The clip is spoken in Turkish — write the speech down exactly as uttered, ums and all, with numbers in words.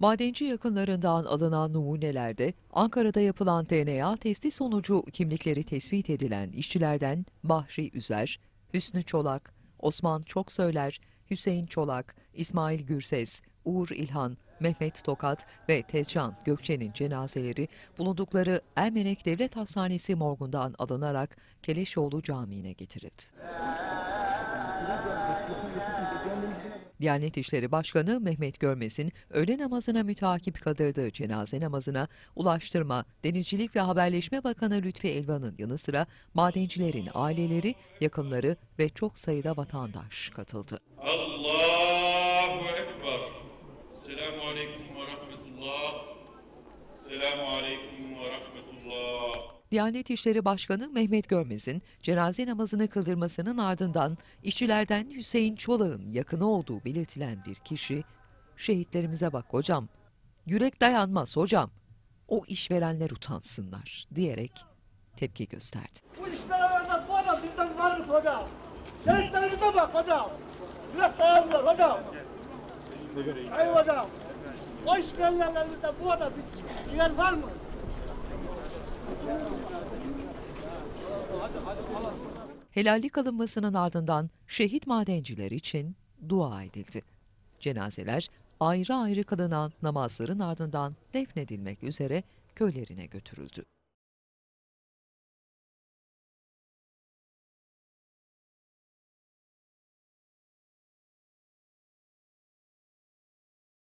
Madenci yakınlarından alınan numunelerde Ankara'da yapılan D N A testi sonucu kimlikleri tespit edilen işçilerden Bahri Üzer, Hüsnü Çolak, Osman Çoksöyler, Hüseyin Çolak, İsmail Gürses, Uğur İlhan, Mehmet Tokat ve Tezcan Gökçe'nin cenazeleri bulundukları Ermenek Devlet Hastanesi morgundan alınarak Keleşoğlu Camii'ne getirildi. Diyanet İşleri Başkanı Mehmet Görmez'in öğle namazına müteakip kaldırdığı cenaze namazına Ulaştırma, Denizcilik ve Haberleşme Bakanı Lütfi Elvan'ın yanı sıra madencilerin aileleri, yakınları ve çok sayıda vatandaş katıldı. Allahu Ekber. Selamun Aleyküm ve Rahmetullah. Selamun Aleyküm ve Rahmetullah. Diyanet İşleri Başkanı Mehmet Görmez'in cenaze namazını kıldırmasının ardından işçilerden Hüseyin Çolak'ın yakını olduğu belirtilen bir kişi, "Şehitlerimize bak hocam, yürek dayanmaz hocam, o işverenler utansınlar," diyerek tepki gösterdi. Bu işlerden bu adam bizden varmış hocam. Şehitlerimize bak hocam. Yürek dayanmıyor hocam. Hayır hocam. O işverenlerimizde bu adam bir yer var mı? Helallik alınmasının ardından şehit madenciler için dua edildi. Cenazeler ayrı ayrı kılınan namazların ardından defnedilmek üzere köylerine götürüldü.